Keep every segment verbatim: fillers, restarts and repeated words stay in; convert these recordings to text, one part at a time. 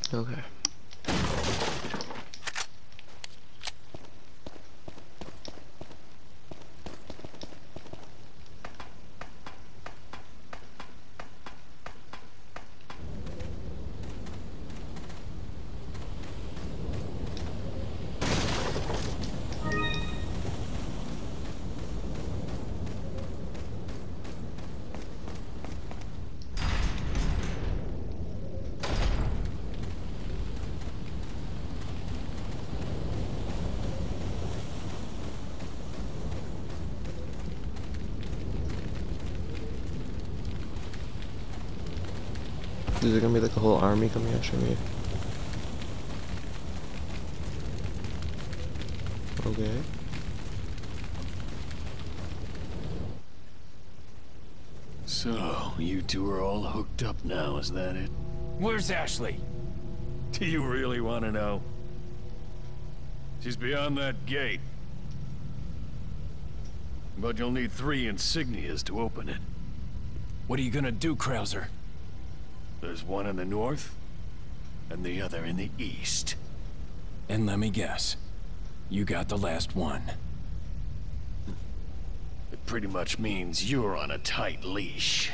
Okay. Is there gonna be like a whole army coming after me? Okay. So, you two are all hooked up now, is that it? Where's Ashley? Do you really want to know? She's beyond that gate. But you'll need three insignias to open it. What are you gonna do, Krauser? There's one in the north, and the other in the east. And let me guess, you got the last one. It pretty much means you're on a tight leash.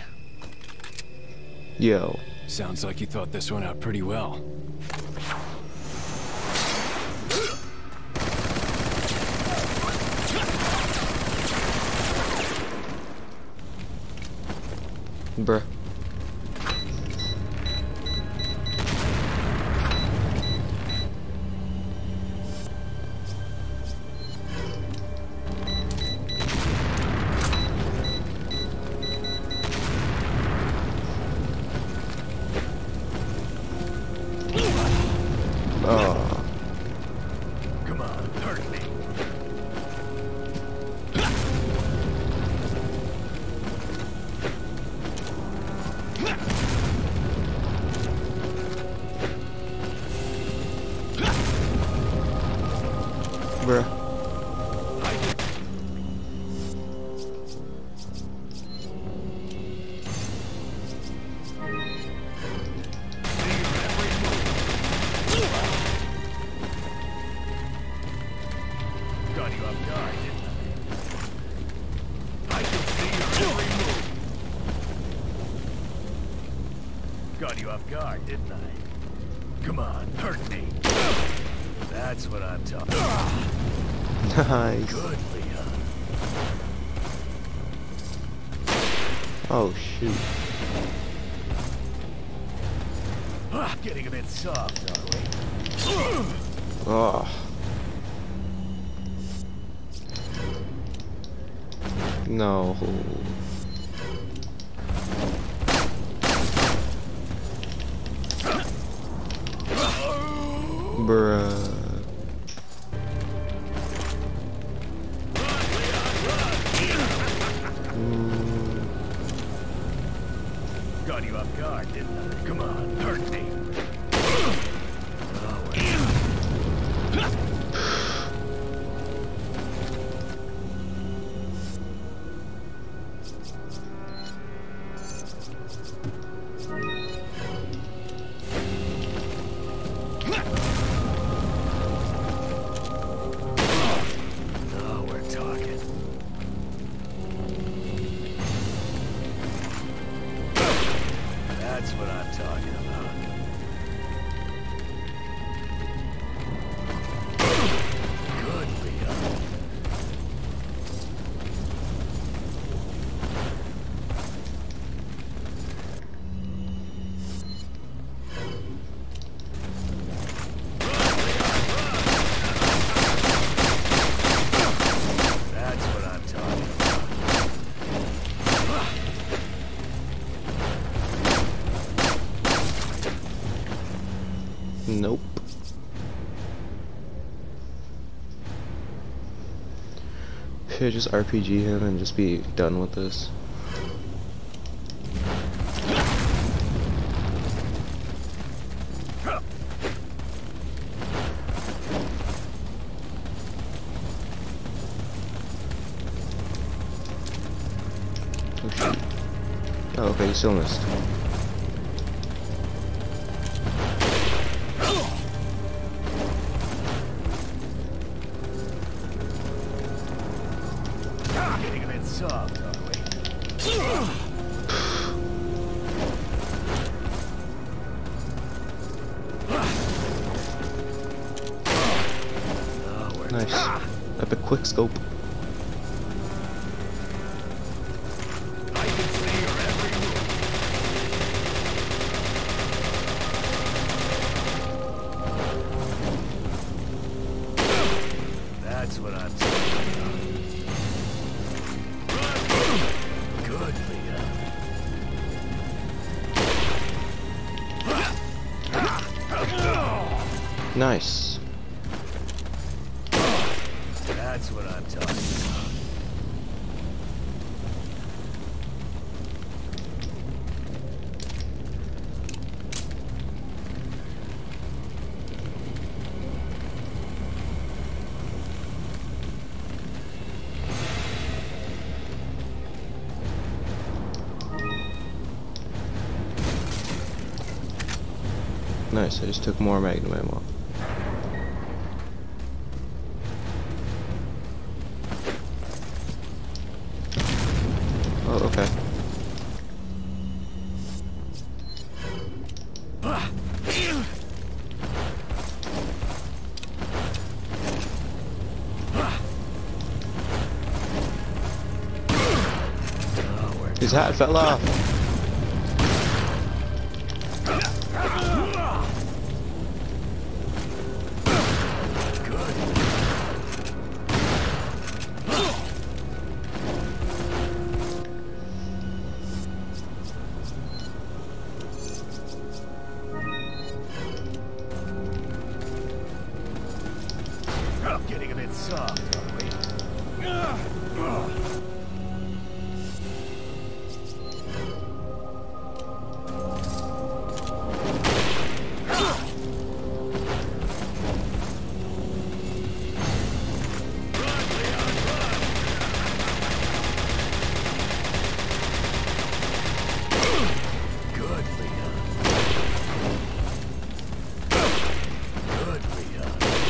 Yo. Sounds like you thought this one out pretty well. Bruh. Oh. Come on, hurt me. Bruh. Got you off guard, didn't I? I can see your every move. Got you off guard, didn't I? Come on, hurt me. That's what I'm talking about. Nice. Good, Leon. Oh shoot. Ah, getting a bit soft, are we? Oh. No. Bruh. Mm. Got you off guard, didn't I? Come on, hurt me. Now we're talking. That's what I'm talking about. Good, Leon. That's what I'm talking about. Nope. Should I just R P G him and just be done with this? Oh shoot. Oh, okay, he still missed. soft, are we? No, we're Nice. Epic quick scope. I can see your every move. That's what I'm talking about. Good, Leon. Nice. That's what I'm talking about. Nice, I just took more magnum ammo. Oh, okay. His hat fell off. Getting a bit soft, are we? Good, Leon. Good, Leon.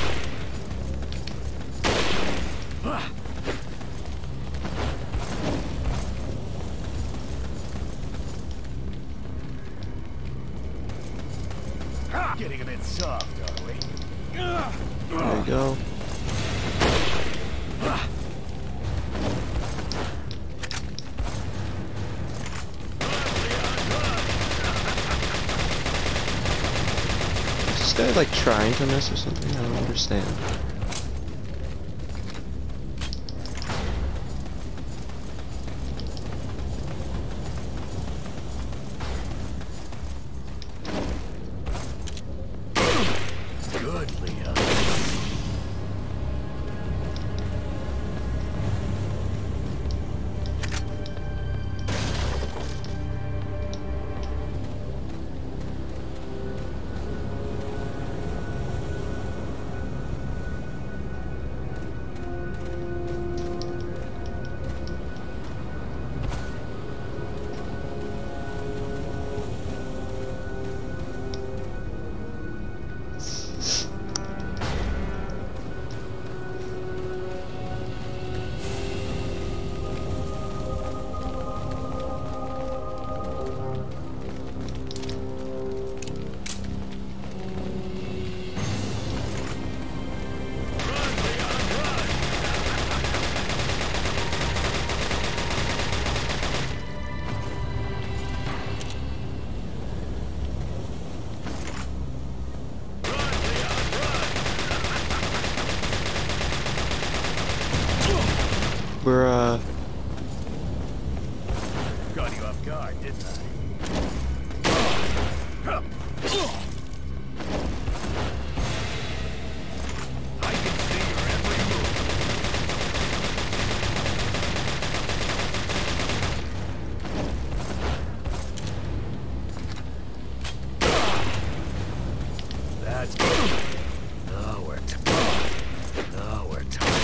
Getting a bit soft, are we? There you go. Is this guy like trying to miss or something? I don't understand. Good, Leon. We're, uh... Got you off guard, didn't I? I can see your every move. That's good. Now we're talking. Now we're talking.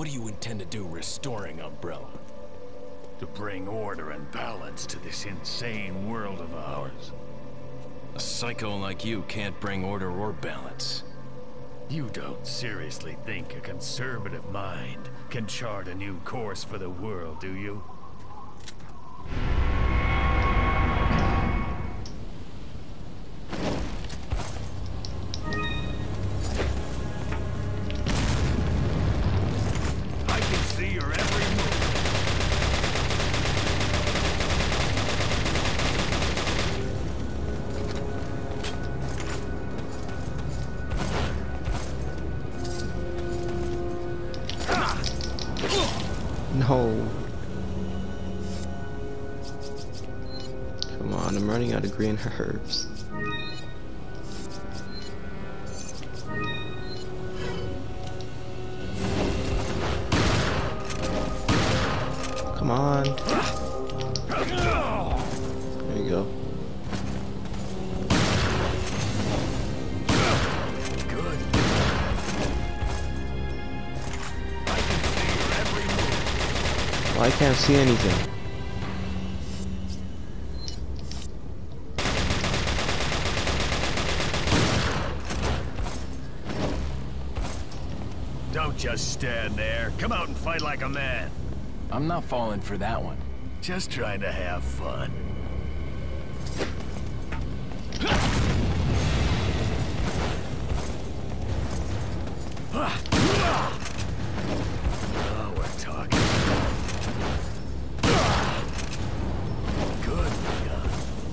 What do you intend to do restoring Umbrella? To bring order and balance to this insane world of ours. A psycho like you can't bring order or balance. You don't seriously think a conservative mind can chart a new course for the world, do you? I can see your every move. No. Come on, I'm running out of green herbs. Come on. There you go. Good. I can see your every move. Well, I can't see anything. Don't just stand there. Come out and fight like a man. I'm not falling for that one. Just trying to have fun. Oh, we're talking. Good gun.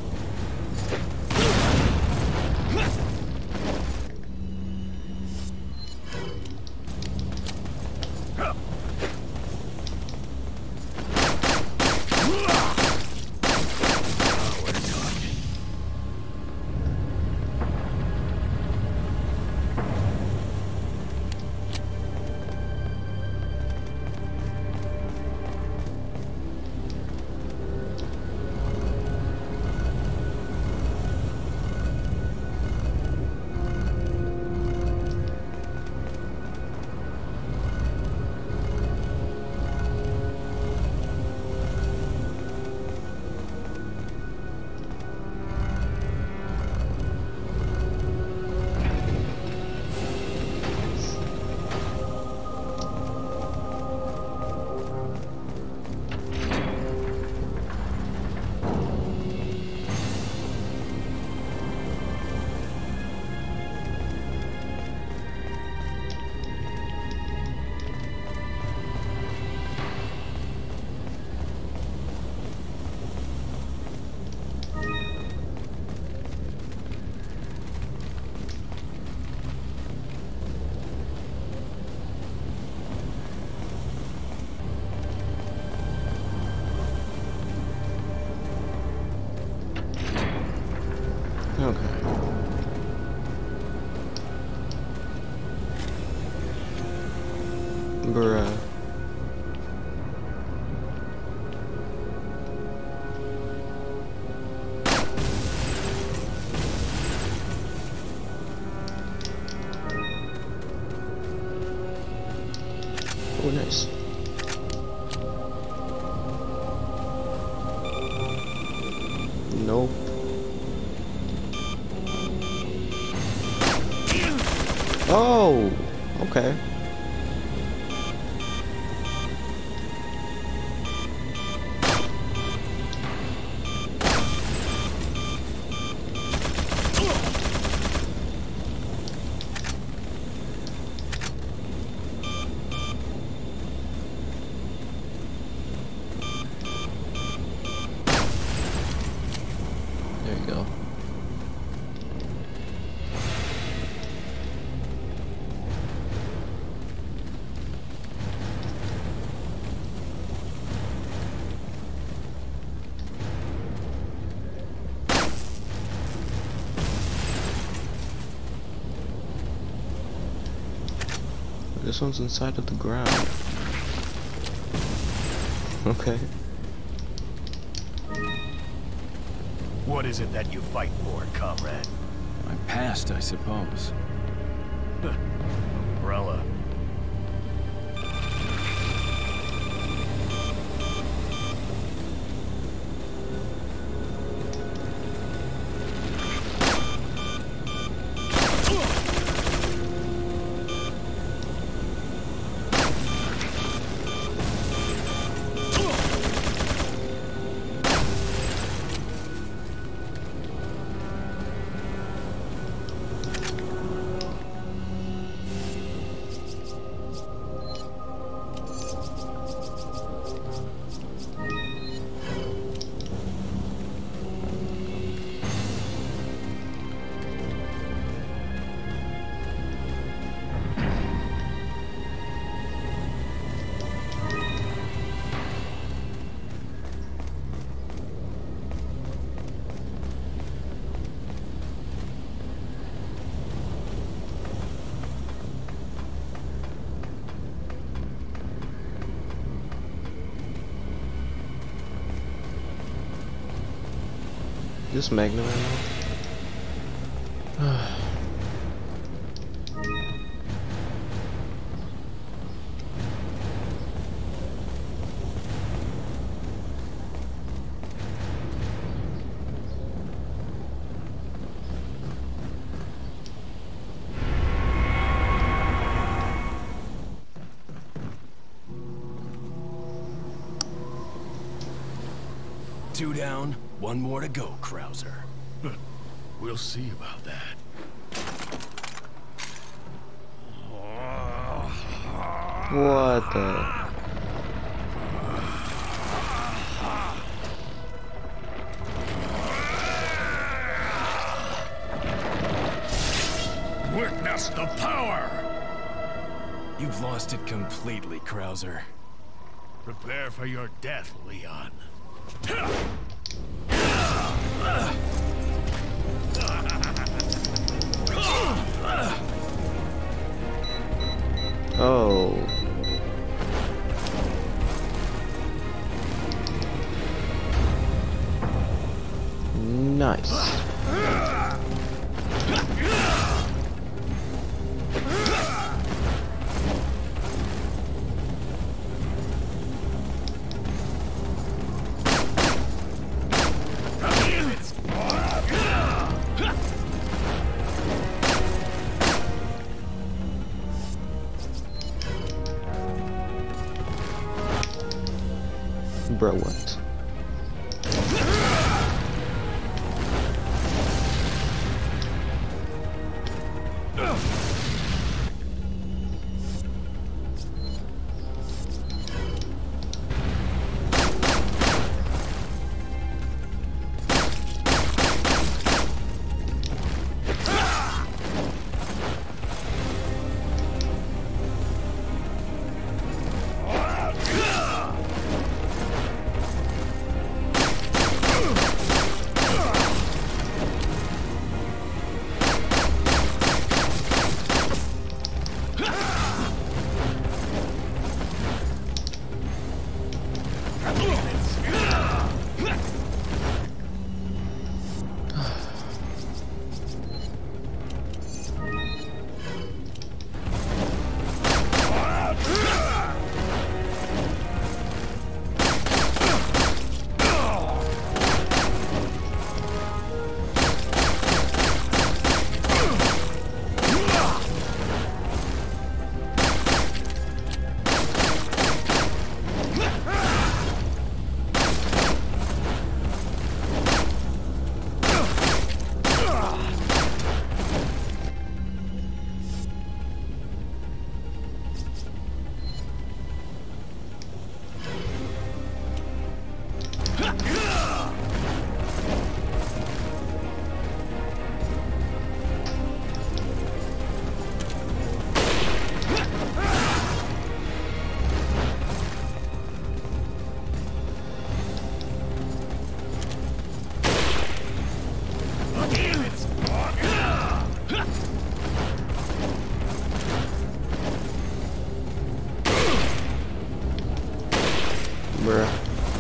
Okay. Bruh. Oh, nice. Nope. Oh, okay. There you go. This one's inside of the ground. Okay. What is it that you fight for, comrade? My past, I suppose. Umbrella. This Magnum ammo. Two down, one more to go, Krauser. We'll see about that. What the? Witness the power! You've lost it completely, Krauser. Prepare for your death, Leon. Oh. Nice. Bro, what? Bruh.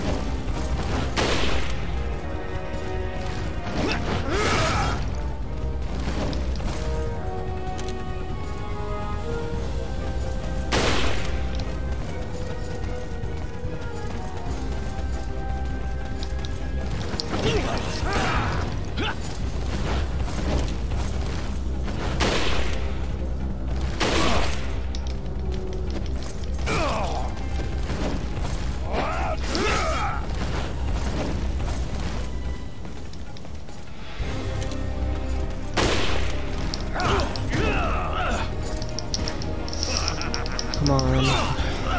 Come on.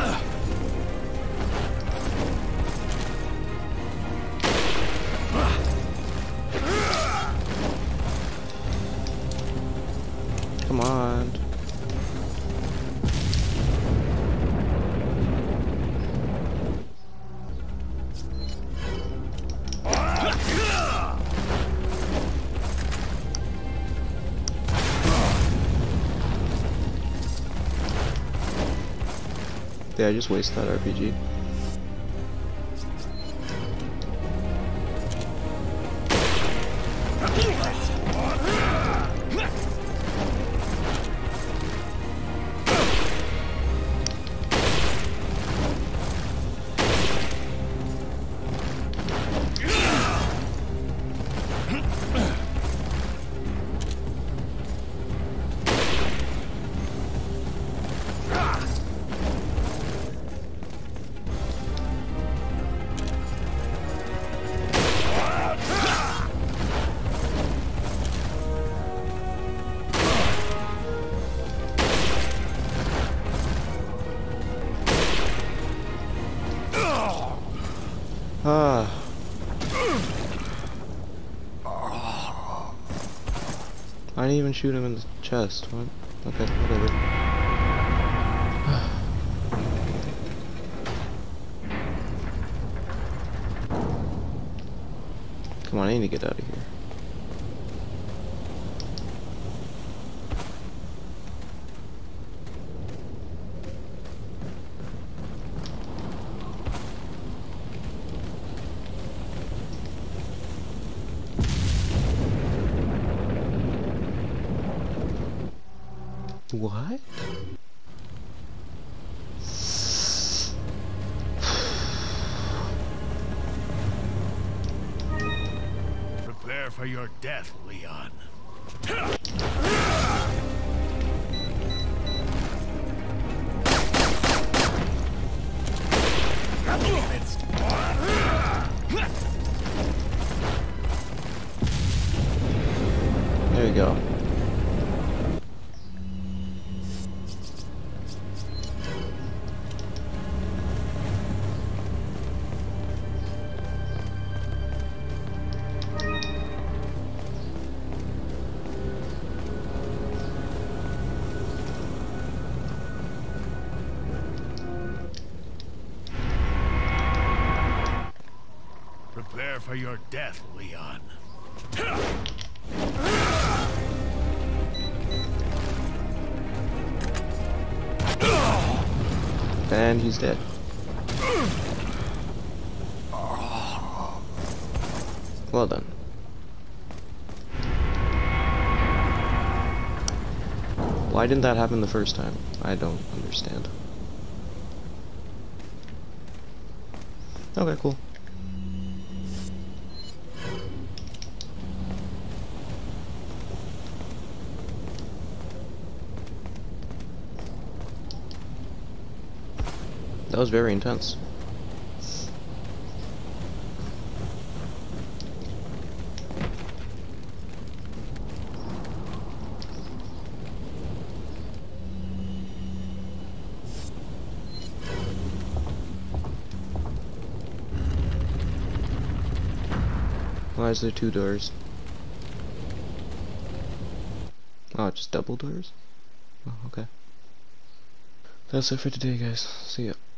Come on. Did I just waste that R P G? even shoot him in the chest. What? Okay, whatever. Come on, I need to get out of here. What? Prepare for your death, Leon. There you go. Prepare for your death, Leon. And he's dead. Well done. Why didn't that happen the first time? I don't understand. Okay, cool. That was very intense. Why is there two doors? Oh, just double doors? Oh, okay. That's it for today, guys. See ya.